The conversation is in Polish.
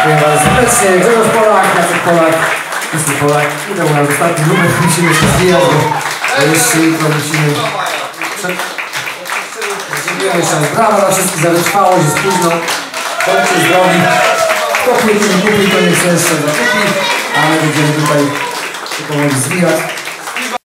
Dziękuję bardzo serdecznie. Grzegorz Polak, Jacek Polak, Krzysztof Polak. I to nasz ostatni numer, musimy się zbijać, bo jeszcze jutro musimy... Dziękujemy jeszcze raz. Brawa dla wszystkich za wytrwałość, za spóźną. Bądźcie zdrowi. Kto kupi, to niech się jeszcze zakupi. A my będziemy tutaj się powoli zwijać.